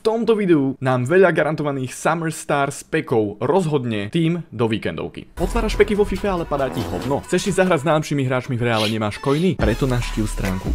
tomto videu nám veľa garantovaných Summer Stars packov rozhodne tým do víkendovky. Otváraš packy vo FIFA, ale padá ti hovno. Chceš si zahrať s najlepšími hráčmi v reále, nemáš coiny? Preto navštív stránku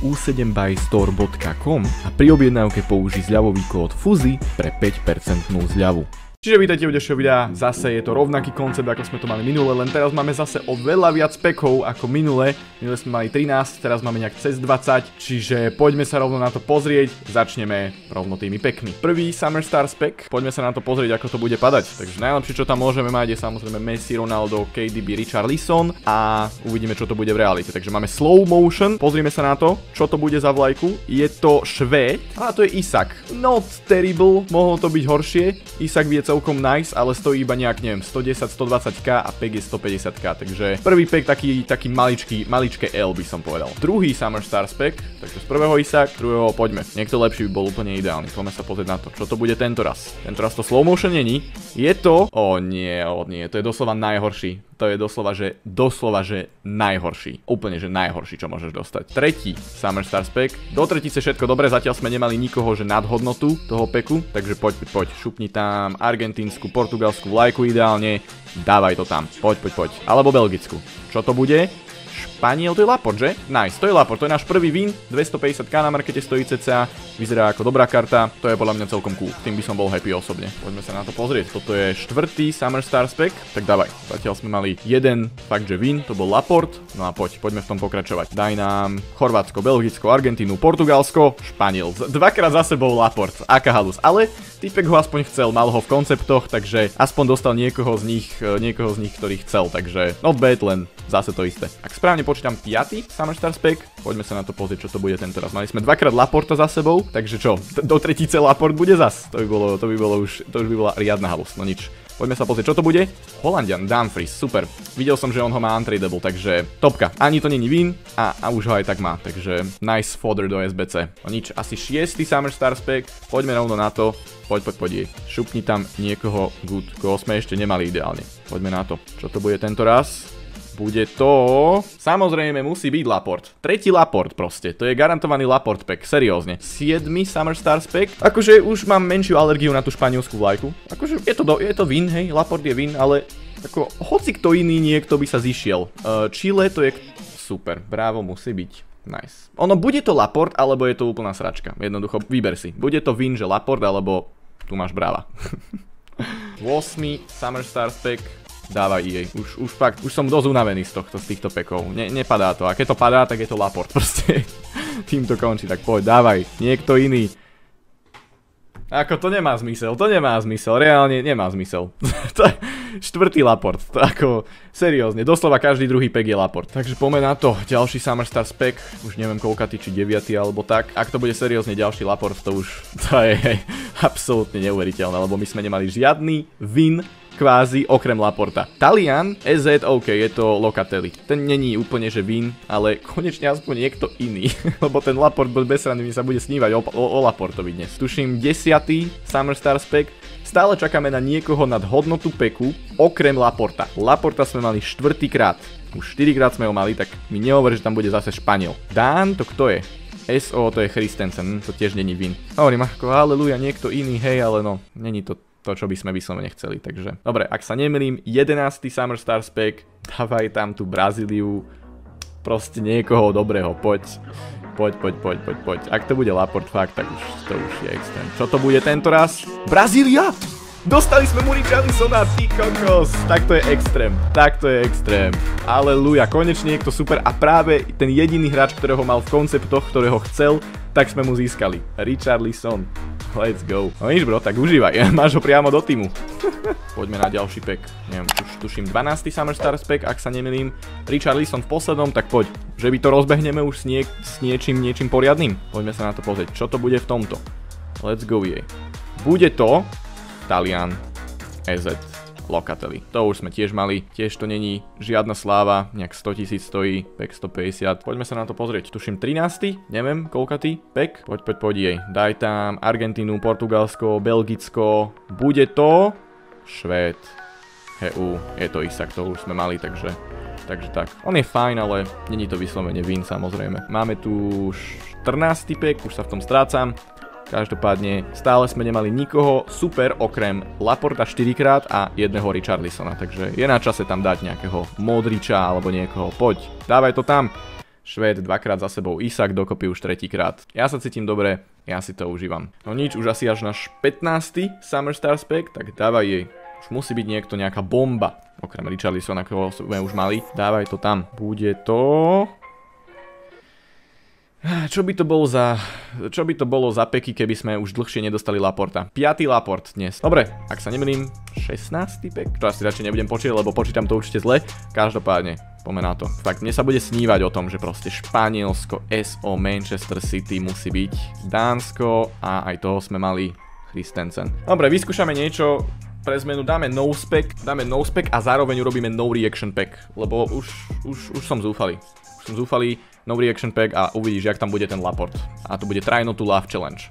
u7bystore.com a pri objednávke použij zľavový kód FUZI pre 5% zľavu. Čiže vítajte u ďalšieho videa, zase je to rovnaký koncept, ako sme to mali minule, len teraz máme zase o veľa viac packov ako minule. Minule sme mali 13, teraz máme nejak cez 20, čiže poďme sa rovno na to pozrieť, začneme rovno tými packmi. Prvý Summer Stars pack, poďme sa na to pozrieť, ako to bude padať. Takže najlepšie, čo tam môžeme mať, je samozrejme Messi, Ronaldo, KDB, Richarlison a uvidíme, čo to bude v realite. Takže máme slow motion, pozrime sa na to, čo to bude za vlajku. Je to Švéd a to je Isak. Not terrible, mohlo to byť horšie. Isak vie celkom nice, ale stojí iba nejak, neviem, 110-120k a pack je 150k, takže prvý pack taký maličké L by som povedal. Druhý Summer Stars pack, takže z prvého Isak, druhého poďme. Niekto lepší by bol úplne ideálny, poďme sa pozrieť na to, čo to bude tento raz. Tento raz to slow motion není, je to, nie, to je doslova najhorší. To je doslova, že najhorší. Úplne, že najhorší, čo môžeš dostať. Tretí Summer Stars pack. Do tretice všetko dobre, zatiaľ sme nemali nikoho, že nad hodnotu toho packu. Takže poď. Šupni tam argentínsku, portugalskú vlajku ideálne. Dávaj to tam. Poď. Alebo belgickú. Čo to bude? Španiel, to je Laporte, že? Nice, to je Laporte, to je náš prvý win, 250k na markete stojí cca, vyzerá ako dobrá karta, to je podľa mňa celkom cool, tým by som bol happy osobne. Poďme sa na to pozrieť, toto je štvrtý Summer Stars pack, tak dávaj, zatiaľ sme mali jeden fakt, že win, to bol Laporte, no a poďme v tom pokračovať. Daj nám Chorvátsko, Belgicko, Argentínu, Portugalsko, Španiel, dvakrát za sebou Laporte, aká halus, ale týpek ho aspoň chcel, mal ho v konceptoch, takže aspoň dostal niekoho z nich, ktorý chcel, takže not bad, len zase to isté. Ak správne počítam 5. Summer Stars pack, poďme sa na to pozrieť, čo to bude tento raz. Mali sme dvakrát Laporta za sebou, takže čo, do tretice Laport bude zas. To by by bola riadna halus, no nič. Poďme sa pozrieť, čo to bude. Holandian, Dumfries, super. Videl som, že on ho má untradable, takže topka. Ani to není win a už ho aj tak má, takže nice fodder do SBC. No nič, asi 6. Summer Stars pack, poďme rovno na to. Poď. Šupni tam niekoho good, koho sme ešte nemali ideálne. Poďme na to. Čo to bude tento raz? Bude to... Samozrejme musí byť Laporte. Tretí Laporte proste. To je garantovaný Laporte pack. Seriózne. 7. Summer Stars pack. Akože už mám menšiu alergiu na tú španielskú vlajku. Akože je to win, hej. Laporte je win, ale ako hoci kto iný niekto by sa zišiel. Chile to je... Super. Bravo, musí byť. Nice. Ono, bude to Laporte, alebo je to úplná sračka. Jednoducho, vyber si. Bude to win, že Laporte, alebo tu máš brava. 8. Summer Stars pack. Dávaj jej. Už som dosť unavený z týchto packov. Nepadá to. A keď to padá, tak je to Laporte. Proste tým to končí. Tak poď, dávaj. Niekto iný. Ako to nemá zmysel. Reálne nemá zmysel. Štvrtý Laporte. To ako seriózne. Doslova každý druhý pack je Laporte. Takže poďme na to. Ďalší Summer Stars pack. Už neviem koľkatý, či 9. alebo tak. Ak to bude seriózne ďalší Laporte, to je absolútne neuveriteľné. Lebo my sme nemali žiadny win kvázi okrem Laporta. Talian, EZ, OK, je to Locatelli. Ten není úplne že win, ale konečne aspoň niekto iný. Lebo ten Laporte bez rany mi sa bude snívať o Laportovi dnes. Tuším 10. Summer Stars pack. Stále čakáme na niekoho nad hodnotu packu okrem Laporta. Laporta sme mali 4. krát. Už 4 krát sme ho mali, tak mi nehovorí, že tam bude zase Španiel. Dan, to kto je? SO, to je Christensen, to tiež není win. Hovorím ako haleluja, niekto iný, hej, ale no, není to čo by sme vyslovene chceli, takže dobre, ak sa nemýlim, 11. Summer Stars pack, dávaj tam tú Brazíliu, proste niekoho dobrého, poď. Ak to bude Laporte fakt, tak to už je extrém. Čo to bude tento raz? Brazília! Dostali sme mu Richarlisona, ty kokos, tak to je extrém. Aleluja, konečne niekto super a práve ten jediný hráč, ktorého mal v konceptoch, ktorého chcel, tak sme mu získali. Richarlison. Let's go. No nič bro, tak užívaj, máš ho priamo do týmu. Poďme na ďalší pack. Neviem, tuším 12. Summer Stars pack, ak sa nemýlim. Richarlison v poslednom, tak poď. Že by to rozbehneme už s niečím poriadnym. Poďme sa na to pozrieť, čo to bude v tomto. Let's go jej. Bude to Talian, EZ, Locatelli. To už sme tiež mali, tiež to není žiadna sláva, nejak 100 000 stojí, pack 150. Poďme sa na to pozrieť, tuším 13. Neviem, koľkatý pack. Poď jej. Daj tam Argentínu, Portugalsko, Belgicko. Bude to Švéd. Je to Isak, to už sme mali, takže tak. On je fajn, ale není to vyslovene win samozrejme. Máme tu 14. pack, už sa v tom strácam. Každopádne stále sme nemali nikoho super okrem Laporta 4-krát a jedného Richarlisona, takže je na čase tam dať nejakého Modriča alebo niekoho. Poď, dávaj to tam. Švéd 2-krát za sebou, Isak dokopy už 3-krát. Ja sa cítim dobre, ja si to užívam. No nič, už asi až náš 15. Summer Stars pack, tak dávaj jej. Už musí byť niekto, nejaká bomba. Okrem Richarlisona, ktorého sme už mali. Dávaj to tam. Bude to... Čo by to bolo za peky, keby sme už dlhšie nedostali Laporta? 5. Laport dnes. Dobre, ak sa nemýlim, 16. pek? Čo asi radšej nebudem počítať, lebo počítam to určite zle. Každopádne, poďme na to. Fakt, mne sa bude snívať o tom, že proste Španielsko, SO, Manchester City musí byť. Dánsko a aj toho sme mali Christensen. Dobre, vyskúšame niečo. Pre zmenu dáme no spec a zároveň urobíme no reaction pack, lebo už som zúfalý. No reaction pack a uvidíš, jak tam bude ten Laport. A to bude try not to laugh challenge.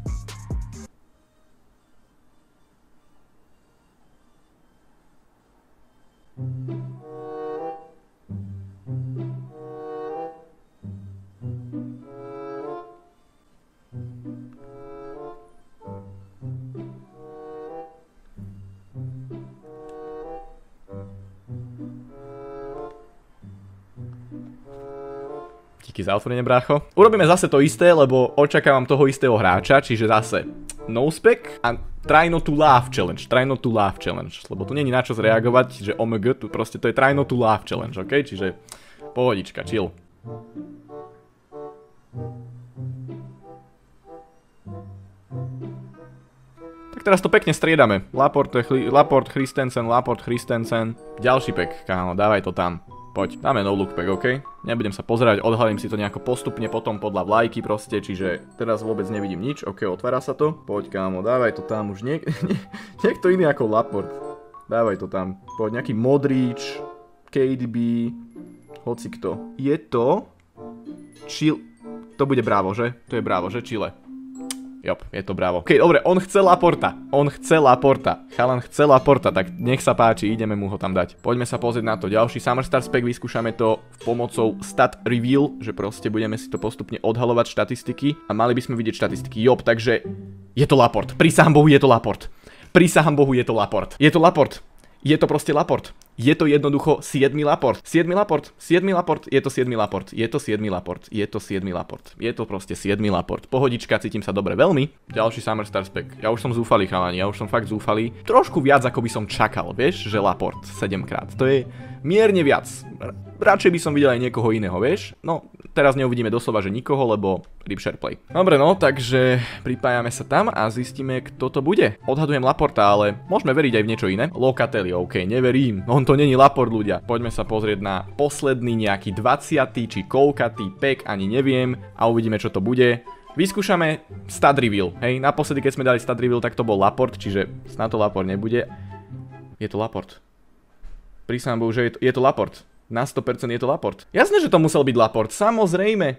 Díky za otvorenie, brácho. Urobíme zase to isté, lebo očakávam toho istého hráča, čiže zase no spec a try not to laugh challenge. Try not to laugh challenge, lebo tu není na čo zreagovať, že OMG, tu proste to je try not to laugh challenge, ok? Čiže pohodička, chill. Tak teraz to pekne striedame. Laport, Christensen, Laport, Christensen. Ďalší pek, kámo, dávaj to tam. Poď, dáme no look pack, ok? Nebudem sa pozerať, odhalím si to nejako postupne potom podľa vlajky proste, čiže teraz vôbec nevidím nič, ok, otvára sa to. Poď, kámo, dávaj to tam už niekto iný ako Laport. Dávaj to tam. Poď, nejaký Modrič, KDB, hocikto. Je to... To bude Bravo, že? To je Bravo, že? Chile. Jop, je to Bravo. Ok, dobre, on chce Laporta. Chalan chce Laporta, tak nech sa páči, ideme mu ho tam dať. Poďme sa pozrieť na to. Ďalší Summer Stars pack, vyskúšame to pomocou Stat Reveal, že proste budeme si to postupne odhalovať štatistiky a mali by sme vidieť štatistiky. Jop, takže je to Laport. Prisahám Bohu, je to Laport. Je to Laport. Je to proste Laport. Je to jednoducho 7. Laport. 7. Laport. Je to 7. Laport. Je to proste 7. Laport. Pohodička, cítim sa dobre veľmi. Ďalší Summer Stars pack. Ja už som zúfalý, chalani. Ja už som fakt zúfalý. Trošku viac, ako by som čakal, vieš, že Laport 7-krát. To je mierne viac. Radšej by som videl aj niekoho iného, vieš. No, teraz neuvidíme doslova, že nikoho, lebo rip share play. Dobre, no, takže pripájame sa tam a zistíme, kto to bude. Odhadujem Laporta, ale môžeme veriť aj v niečo iné. Locatelli, ok, neverím. On to není Laport, ľudia. Poďme sa pozrieť na posledný nejaký 20. či koľkatý pack, ani neviem. A uvidíme, čo to bude. Vyskúšame stat reveal, hej. Naposledy, keď sme dali stat reveal, tak to bol Laport, čiže snad to Laport nebude. Je to Laport. Prísam Bohu, že je to Laport. Na 100% je to Laport. Jasné, že to musel byť Laport, samozrejme.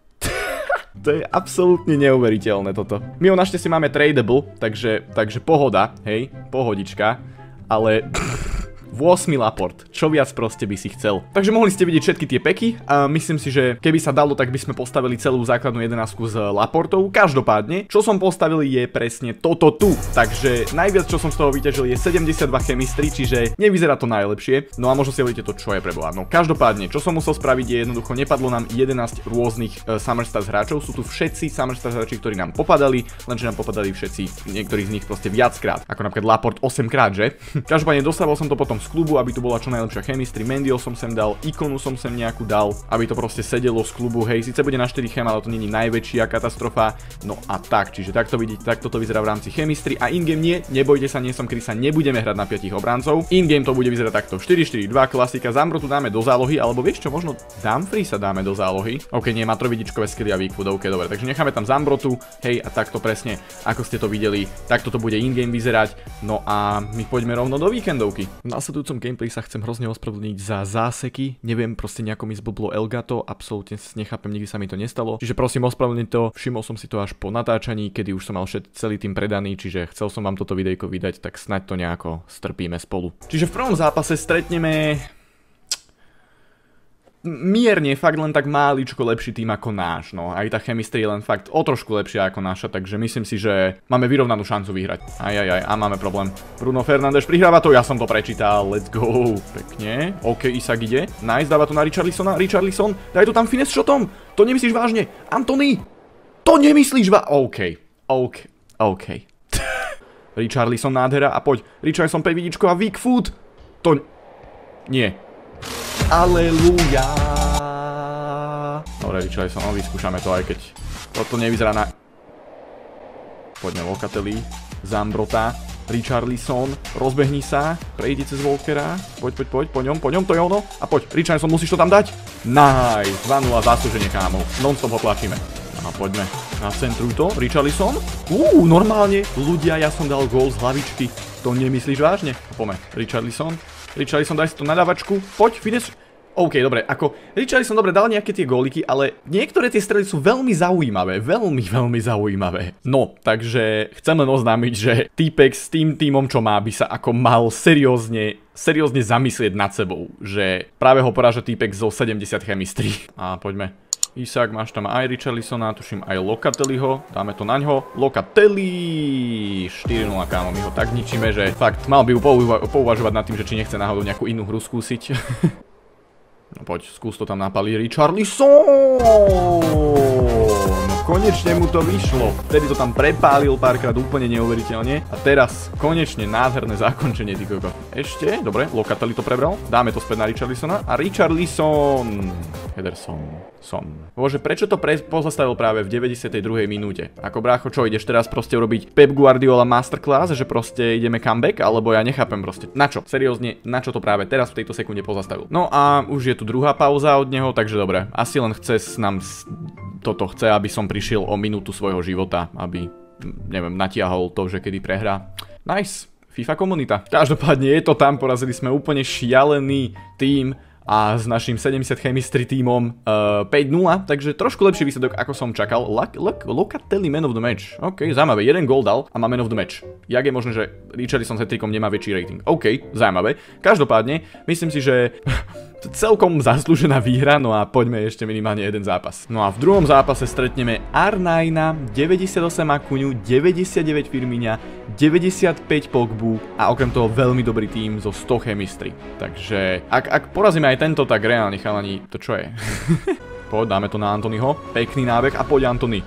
To je absolútne neuveriteľné toto. My ho našťastie máme tradable, takže pohoda, hej, pohodička. Ale 8. Laport, čo viac proste by si chcel. Takže mohli ste vidieť všetky tie peky a myslím si, že keby sa dalo, tak by sme postavili celú základnú 11 z Laportov. Každopádne, čo som postavil je presne toto tu. Takže najviac, čo som z toho vyťažil, je 72 chemistry, čiže nevyzerá to najlepšie. No a možno si hovoríte to, čo je preboha. No každopádne, čo som musel spraviť je jednoducho nepadlo nám 11 rôznych Summer Stars hráčov. Sú tu všetci Summer Stars hráči, ktorí nám popadali, lenže nám popadali všetci, niektorí z nich proste viackrát. Ako napríklad Laport 8 krát, že? Každopádne dostával som to potom z klubu, aby tu bola čo najlepšia chemistry. Mendyho som sem dal, ikonu som sem nejakú dal, aby to proste sedelo z klubu. Hej, síce bude na 4 chem, ale to není najväčšia katastrofa. No a tak, čiže takto vidíte, takto to vyzerá v rámci chemistry a in-game nie, nebojte sa, nie som Krysa, nebudeme hrať na 5 obráncov. In-game to bude vyzerať takto 4-4-2, klasika, Zambrotu dáme do zálohy, alebo vieš čo, možno Dumfriesa dáme do zálohy. OK, nie, má trovidičkové skilly a weak food, OK, dobre, takže necháme tam Zambrotu, hej, a takto presne, ako ste to videli, takto to bude in-game vyzerať. No a my poďme rovno do víkendovky. V nasledujúcom gameplay sa chcem hrozne ospravedlniť za záseky, neviem, proste nejako mi zblblo Elgato, absolútne nechápem, nikdy sa mi to nestalo. Čiže prosím ospravedlniť to, všimol som si to až po natáčaní, kedy už som mal celý tým predaný, čiže chcel som vám toto videjko vydať, tak snaď to nejako strpíme spolu. Čiže v prvom zápase stretneme mierne, fakt len tak máličko lepší tým ako náš, no. Aj tá chemistry je len fakt o trošku lepšia ako naša, takže myslím si, že máme vyrovnanú šancu vyhrať. A máme problém. Bruno Fernández prihráva to, ja som to prečítal, let's go. Pekne, OK, Isak ide. Nice, dáva to na Richarlisona, Richarlison, daj to tam finesse shotom. To nemyslíš vážne, Antony? To nemyslíš OK. Richarlison nádhera a poď. Richarlison 5 vidičko a weak foot. To... Nie. Aleluja. Dobre, Richarlison, no vyskúšame to, aj keď toto nevyzerá na... Poďme Locatelli, Zambrota, Richarlison, rozbehni sa, prejdi cez Walkera, poď, po ňom, to je ono. A poď, Richarlison, musíš to tam dať. Nice, 2-0 zaslúženie, kámo. Non-stop ho tlačíme. A poďme, nacentruj to, Richarlison. Normálne, ľudia, ja som dal gól z hlavičky. To nemyslíš vážne? Poďme, Richarlison, daj si to na dávačku, poď, finish. OK, dobre, ako Richarlison dobre dal nejaké tie góliky, ale niektoré tie strely sú veľmi zaujímavé, veľmi zaujímavé. No, takže chcem len oznámiť, že týpek s tým tímom, čo má, by sa ako mal seriózne zamyslieť nad sebou, že práve ho poráža týpek zo 70 chemistry. A poďme. Isak, máš tam aj Richarlisona, tuším aj Locatelliho, dáme to na ňo. Locatelli! 4-0, kámo, my ho tak ničíme, že fakt mal by pouvažovať nad tým, že či nechce náhodou nejakú inú hru skúsiť. No poď, skús to tam napaliť, Richarlison! No konečne mu to vyšlo. Vtedy to tam prepálil párkrát úplne neuveriteľne. A teraz konečne nádherné zakončenie, ty koko. Ešte, dobre, Locatelli to prebral. Dáme to späť na Richarlisona. A Richarlison... Bože, prečo to pozastavil práve v 92. minúte? Ako brácho, čo, ideš teraz proste urobiť Pep Guardiola masterclass, že proste ideme comeback? Alebo ja nechápem proste. Na čo? Seriózne, na čo to práve teraz v tejto sekunde pozastavil? No a už je tu druhá pauza od neho, takže dobre. Asi len chce aby som prišiel o minútu svojho života, aby, neviem, natiahol to, že kedy prehrá. Nice. FIFA komunita. Každopádne je to tam, porazili sme úplne šialený tím a s našim 70 chemistry tímom 5-0, takže trošku lepší výsledok, ako som čakal. Locatelli man of the match. OK, zaujímavé, jeden gól dal a má man of the match. Jak je možné, že Richarlison s hat-trickom nemá väčší rating? OK, zaujímavé. Každopádne, myslím si, že celkom zaslúžená výhra, no a poďme ešte minimálne jeden zápas. No a v druhom zápase stretneme R9, 98 Akuňu, 99 Firmíňa, 95 Pogbu a okrem toho veľmi dobrý tým zo 100 chemistry. Takže ak porazíme aj tento, tak reálne chalani, to čo je? Poď, dáme to na Antonyho, pekný nábeh a poď Antony,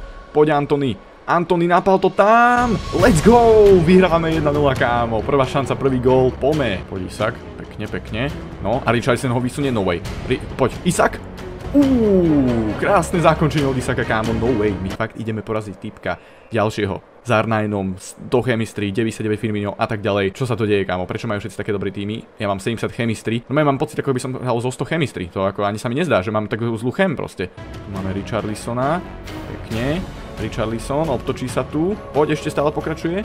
Antony napal to tam, let's go, vyhrávame 1-0 kámo, prvá šanca, prvý gól, poďme, poď Isak, pekne, no a Richarlison ho vysunie, no way, poď Isak, krásne zakončenie od Isaka kámo, no way, my fakt ideme poraziť týpka ďalšieho, s R9, do chemistry, 99 Firmino a tak ďalej, čo sa to deje kámo, prečo majú všetci také dobré týmy, ja mám 70 chemistry, no ja mám pocit, ako by som hral zo 100 chemistry, to ako ani sa mi nezdá, že mám takú zlú chem proste, tu máme Richarlisona, pekne, Richarlison, obtočí sa tu. Poď, ešte stále pokračuje.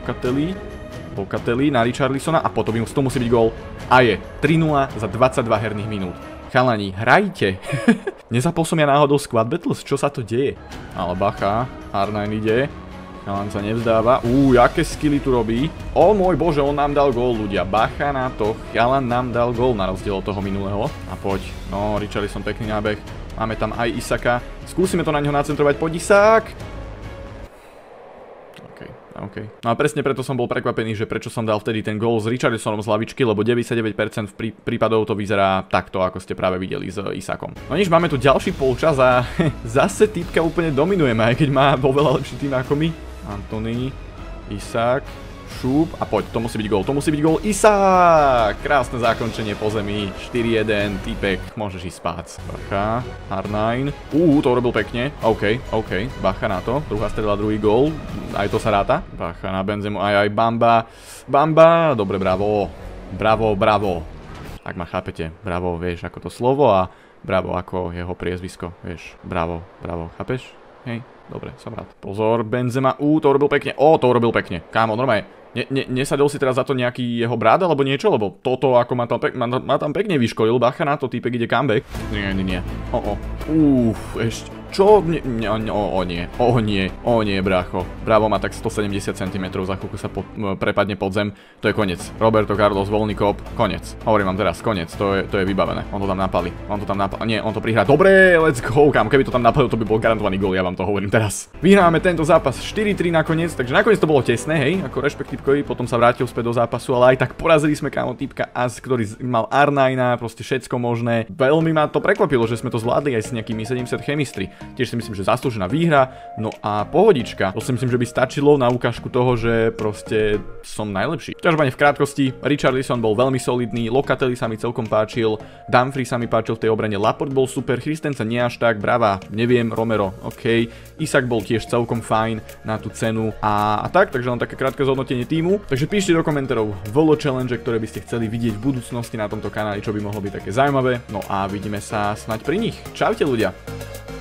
Locatelli na Richarlisona a potom to musí byť gól. A je 3-0 za 22 herných minút. Chalani, hrajte. Nezapol som ja náhodou Squad Battles? Čo sa to deje? Ale bacha, R9 ide. Chalan sa nevzdáva. Jaké skilly tu robí. O môj bože, on nám dal gól, ľudia. Bacha na to. Chalan nám dal gól na rozdiel od toho minulého. A poď. No, Richarlison, pekný nábeh. Máme tam aj Isaka. Skúsime to na ňo nacentrovať. Poď Isak! OK. No a presne preto som bol prekvapený, že prečo som dal vtedy ten gól s Richarlisonom z hlavičky, lebo 99% prípadov to vyzerá takto, ako ste práve videli s Isakom. No nič, máme tu ďalší polčas a zase týpka úplne dominujeme, aj keď má oveľa lepší tým ako my. Antony, Isak, šúp a poď, to musí byť gól, Isak! Krásne zakončenie po zemi, 4-1, týpek, môžeš ísť spáť. Bacha, R9, to urobil pekne, OK, bacha na to, druhá strela, druhý gól, aj to sa ráta, bacha na Benzemu, aj Bamba, dobre, bravo, ak ma chápete, bravo, vieš, ako to slovo a bravo, ako jeho priezvisko, vieš, bravo, chápeš? Hej, dobre, som rád. Pozor, Benzema, to urobil pekne, kámo, normálne. Nesadol si teraz za to nejaký jeho brat alebo niečo, lebo toto ako ma tam pekne vyškolil, bacha na to, týpek ide comeback. Nie. Čo? O nie, brácho. Bravo má tak 170 cm, za chvíľku sa prepadne pod zem. To je koniec. Roberto Carlos, voľný kop, koniec. Hovorím vám teraz, koniec, to je vybavené. On to tam napali. Nie, on to prihrá. Dobre, let's go, kam. Keby to tam napalil, to by bol garantovaný gól, ja vám to hovorím teraz. Vyhráme tento zápas 4-3 nakoniec, takže nakoniec to bolo tesné, hej, ako Rešpektívkovi, potom sa vrátil späť do zápasu, ale aj tak porazili sme kámo týpka As, ktorý mal R9, proste všetko možné. Veľmi ma to prekvapilo, že sme to zvládli aj s nejakými 70 chemistry. Tiež si myslím, že zaslúžená výhra. No a pohodička. To si myslím, že by stačilo na ukážku toho, že proste som najlepší. Ťažbane v krátkosti, Richarlison bol veľmi solidný, Locatelli sa mi celkom páčil, Dumfries sa mi páčil v tej obrane, Laporte bol super, Christensen nie až tak, Brava, neviem, Romero, OK. Isak bol tiež celkom fajn na tú cenu a tak, takže len také krátke zhodnotenie týmu. Takže píšte do komentárov volo challenge, ktoré by ste chceli vidieť v budúcnosti na tomto kanáli, čo by mohlo byť také zaujímavé. No a vidíme sa snáď pri nich. Čaute ľudia.